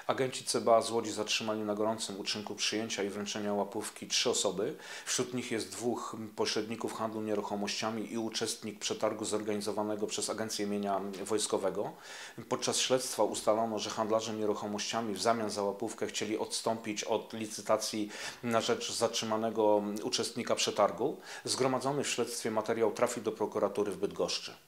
Agenci CBA z Łodzi zatrzymali na gorącym uczynku przyjęcia i wręczenia łapówki 3 osoby. Wśród nich jest 2 pośredników handlu nieruchomościami i uczestnik przetargu zorganizowanego przez Agencję Mienia Wojskowego. Podczas śledztwa ustalono, że handlarze nieruchomościami w zamian za łapówkę chcieli odstąpić od licytacji na rzecz zatrzymanego uczestnika przetargu. Zgromadzony w śledztwie materiał trafił do prokuratury w Bydgoszczy.